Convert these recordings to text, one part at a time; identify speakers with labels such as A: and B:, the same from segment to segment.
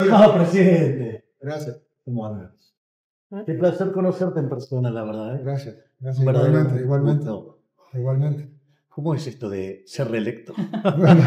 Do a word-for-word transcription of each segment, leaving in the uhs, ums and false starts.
A: Ah, presidente.
B: Gracias.
A: ¿Cómo andas? Qué placer conocerte en persona, la verdad. ¿eh?
B: Gracias. Gracias.
A: Verdadero
B: Igualmente, igualmente.
A: gusto.
B: Igualmente.
A: ¿Cómo es esto de ser reelecto?
B: Bueno,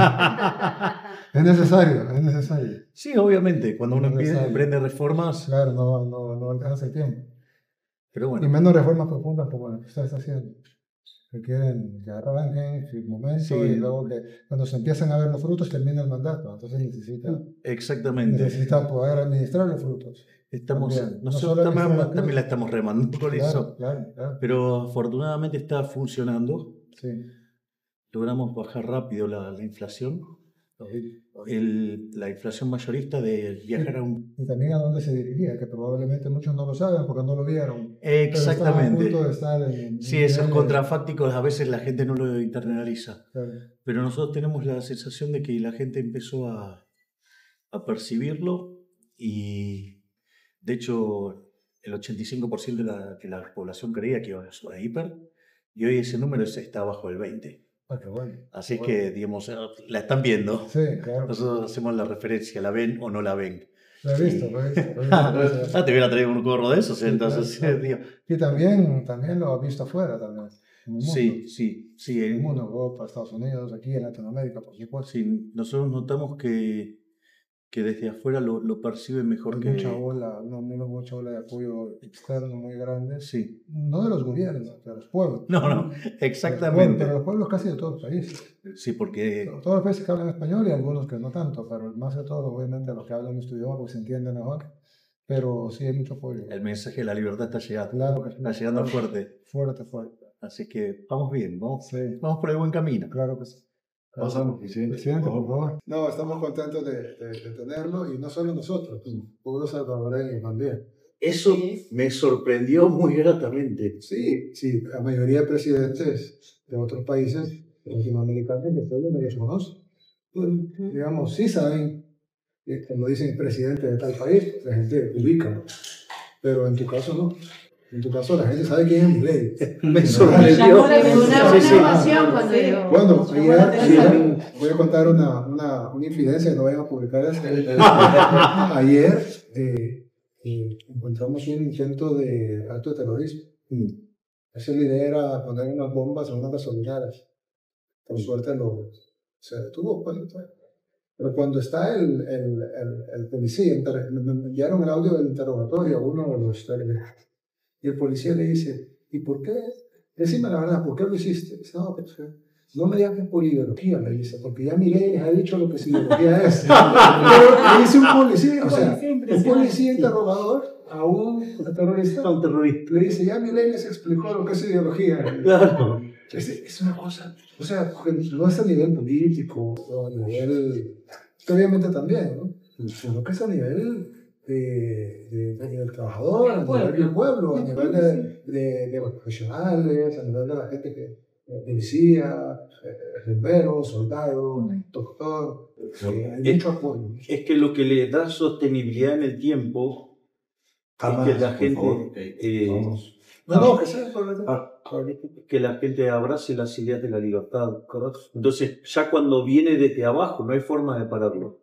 B: es necesario, es necesario.
A: Sí, obviamente. Cuando uno
B: Es
A: empieza,
B: necesario.
A: emprende reformas.
B: Claro, no, no, no alcanza el tiempo.
A: Pero
B: Y
A: bueno.
B: menos reformas profundas como las que usted está haciendo. Que quieren que arranquen en su momento
A: Sí.
B: y luego que cuando se empiezan a ver los frutos termina el mandato. Entonces necesita,
A: Exactamente.
B: necesita poder administrar los frutos.
A: Estamos,
B: También. No
A: nosotros
B: solo
A: también,
B: administrar la
A: también la estamos remando por
B: Claro,
A: eso.
B: claro, claro.
A: Pero afortunadamente está funcionando.
B: Sí.
A: Logramos bajar rápido la, la inflación.
B: Lo vi, lo vi.
A: El, la inflación mayorista de viajar a un...
B: Y también a dónde se dirigía, que probablemente muchos no lo saben porque no lo vieron.
A: Exactamente.
B: Pero está a punto de estar en,
A: Sí,
B: en
A: esos
B: niveles-
A: contrafácticos a veces la gente no lo internaliza.
B: Claro.
A: Pero nosotros tenemos la sensación de que la gente empezó a, a percibirlo y de hecho el ochenta y cinco por ciento de la, de la población creía que iba a ser hiper y hoy ese número es- está bajo el veinte por ciento.
B: Ah, qué bueno.
A: Así
B: Qué
A: que,
B: bueno.
A: digamos, la están viendo.
B: Sí, claro.
A: Nosotros hacemos la referencia, la ven o no la ven.
B: Lo he visto, lo he visto. Lo he visto.
A: Ah, te hubiera traído un gorro de esos,
B: Sí,
A: entonces,
B: claro,
A: eh, digo,
B: Y también, también lo ha visto afuera también. En el mundo.
A: sí, sí, sí.
B: En el
A: en-
B: mundo, Europa, Estados Unidos, aquí en Latinoamérica, por supuesto.
A: sí, nosotros notamos que, que desde afuera lo, lo perciben mejor
B: Hay
A: que...
B: mucha ola, no menos mucha ola de apoyo externo muy grande.
A: Sí.
B: No de los gobiernos, de los pueblos.
A: No, no,
B: De los pueblos,
A: exactamente.
B: pero los pueblos casi de todos los países.
A: Sí, porque...
B: Todos los países que hablan español y algunos que no tanto, pero más de todo, obviamente, los que hablan nuestro idioma porque se entienden mejor. Pero sí hay mucho apoyo.
A: El mensaje de la libertad está llegando,
B: Claro que sí.
A: está llegando
B: Claro.
A: fuerte.
B: Fuerte, fuerte.
A: Así que vamos bien, vamos,
B: Sí,
A: vamos por el buen camino.
B: claro que sí.
A: Pasamos, presidente.
B: Presidente, por favor. No, estamos contentos de, de, de tenerlo y no solo nosotros, pueblos salvadoreños también.
A: Eso me sorprendió muy gratamente.
B: Sí, sí, la mayoría de presidentes de otros países latinoamericanos que ustedes no los conocen. Pues, digamos, sí saben, eh, cuando dicen presidente de tal país, la gente ubica, ¿no? Pero en tu caso no. En tu caso la gente sabe quién es Milei.
A: Me
B: sorprendió.
C: Llamó la- una
B: Sí,
C: buena
B: sí.
C: ovación cuando llegó.
B: Bueno,
C: Llamó
B: ayer,
C: la atención.
B: ayer voy a contar una, una, una infidencia que no vayan a publicar esto. Ayer eh, eh, encontramos un intento de acto de terrorismo. Esa idea era poner unas bombas en unas gasolineras. Por suerte lo, se detuvo. Pues, pero cuando está el, el, el, el policía, inter- me me enviaron el audio del interrogatorio a uno de los tele- y el policía le dice, ¿y por qué? Decime la verdad, ¿por qué lo hiciste? Dice, no, pues, no me digas que es por ideología, le dice, porque ya Milei les ha dicho lo que su ideología es. Pero le dice un policía, o sea, un policía interrogador a un terrorista,
A: Un terrorista.
B: le dice, ya Milei les explicó lo que es ideología.
A: Claro.
B: Es, es una cosa, o sea, no es a nivel político, o a nivel, que obviamente también, ¿no? Sino que es a nivel de, de, de, del trabajador, a nivel del pueblo, a nivel de, de, de los profesionales, a nivel de la gente que, eh, policía, eh, bomberos, soldado, doctor, eh, hay mucho apoyo.
A: Es que lo que le da sostenibilidad en el tiempo
B: Jamás,
A: es que la
B: por
A: gente...
B: favor.
A: eh,
B: Vamos. No, no, que sea por
A: Ah, que la gente abrace las ideas de la libertad, ¿correcto? Entonces, ya cuando viene desde abajo, no hay forma de pararlo.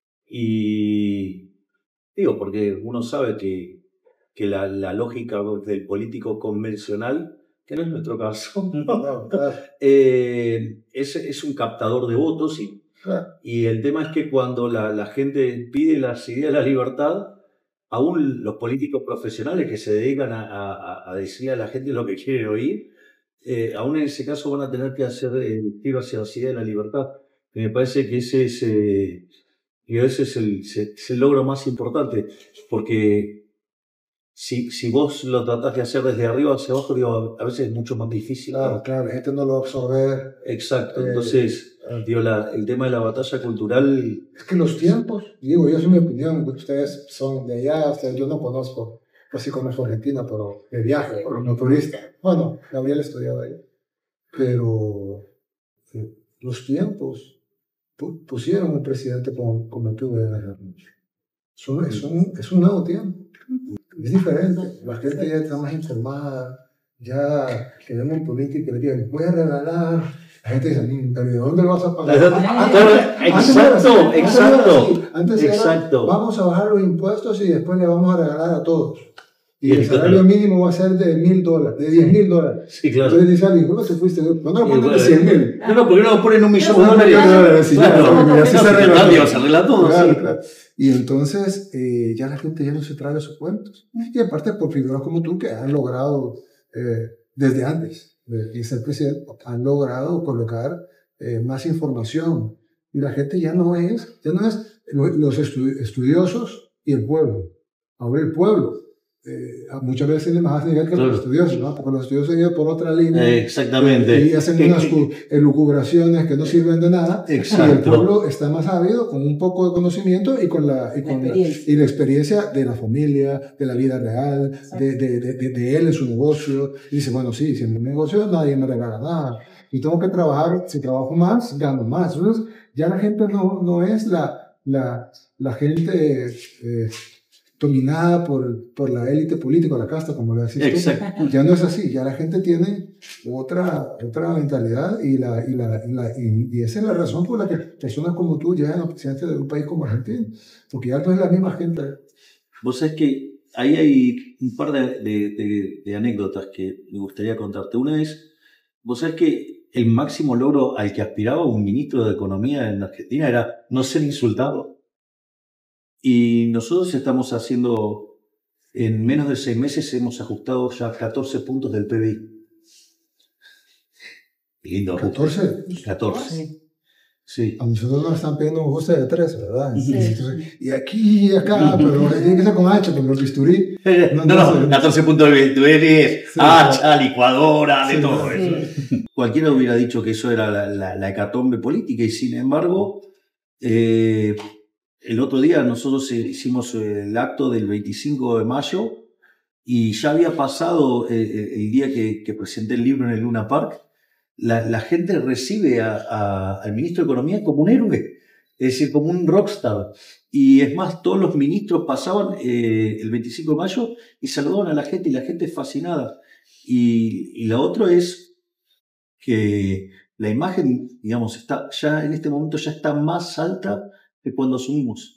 A: Y digo, porque uno sabe que, que la, la lógica del político convencional, que no es nuestro caso,
B: No, claro,
A: eh, es, es un captador de votos y,
B: claro.
A: y el tema es que cuando la, la gente pide las ideas de la libertad, aún los políticos profesionales que se dedican a, a, a decirle a la gente lo que quiere oír, eh, aún en ese caso van a tener que hacer el tiro hacia la idea de la libertad. Y me parece que ese es, eh, y ese es, el, es el logro más importante, porque si, si vos lo tratás de hacer desde arriba hacia abajo, digo, a veces es mucho más difícil.
B: Claro, claro, la gente no lo va a absorber.
A: Exacto,
B: Eh,
A: entonces, digo, la, el tema de la batalla cultural...
B: Es que los tiempos, digo, yo es mi opinión, ustedes son de allá, ustedes, yo no conozco, pues sí conozco Argentina, pero de viaje, como turista. Bueno, Gabriel estudiaba ahí. Pero eh, los tiempos pu- pusieron un presidente como, como tuve en la es un, es, un, es un nuevo tiempo. Es diferente. La gente ya está más informada. Ya tenemos un político que le diga, voy a regalar La gente dice, pero ¿de dónde lo vas a pagar?
A: Exacto, exacto.
B: Antes
A: exacto.
B: Era, vamos a bajar los impuestos y después le vamos a regalar a todos. Y el salario mínimo va a ser de mil dólares, de diez mil dólares.
A: Sí, claro.
B: Entonces dice alguien, ¿cómo te fuiste? ¿Por qué no lo ponen de cien mil?
A: No, no, porque no lo ponen un millón de
B: dólares.
A: Claro, así se arregla, se arregla todo.
B: Claro,
A: sí.
B: claro. Y entonces eh, ya la gente ya no se trae sus cuentos. Y aparte por figuras como tú que han logrado, eh, desde antes de ser presidente, han logrado colocar eh, más información. Y la gente ya no es, ya no es los estu estudiosos y el pueblo. Ahora el pueblo. Eh, muchas veces tiene más nivel que claro. los estudiosos, ¿no? Porque los estudiosos vienen por otra línea.
A: Eh, exactamente.
B: Eh, y hacen unas elucubraciones que no sirven de nada.
A: Exacto.
B: Y el pueblo está más ávido con un poco de conocimiento y con la, y con la, experiencia. La, y la experiencia de la familia, de la vida real, de, de, de, de, de él en su negocio. Y dice, bueno, sí, si en mi negocio nadie me regala nada. Y tengo que trabajar, si trabajo más, gano más. Entonces, ya la gente no, no es la, la, la gente... Eh, dominada por, por la élite política, la casta, como le decís tú. Ya no es así, ya la gente tiene otra, otra mentalidad y, la, y, la, y, la, y, y esa es la razón por la que personas como tú llegan a presidente de un país como Argentina, porque ya no es la misma gente.
A: Vos sabés que ahí hay un par de, de, de, de anécdotas que me gustaría contarte. Una es, vos sabés que el máximo logro al que aspiraba un ministro de Economía en Argentina era no ser insultado. Y nosotros estamos haciendo, en menos de seis meses hemos ajustado ya catorce puntos del P B I. Lindo.
B: ¿catorce?
A: catorce. Sí.
B: A nosotros nos están pidiendo un ajuste de tres, ¿verdad? Sí. Entonces, y aquí y acá, pero tiene que ser con hacha, con los bisturí.
A: No, no, no, catorce puntos del bisturí es sí, hacha, licuadora, de sí, todo sí. eso. Cualquiera hubiera dicho que eso era la, la, la hecatombe política y sin embargo... Eh, El otro día nosotros hicimos el acto del veinticinco de mayo y ya había pasado el, el día que, que presenté el libro en el Luna Park. La, la gente recibe a, a, al ministro de Economía como un héroe, es decir, como un rockstar. Y es más, todos los ministros pasaban eh, el veinticinco de mayo y saludaban a la gente y la gente fascinada. Y, y lo otro es que la imagen, digamos, está ya en este momento ya está más alta que cuando asumimos.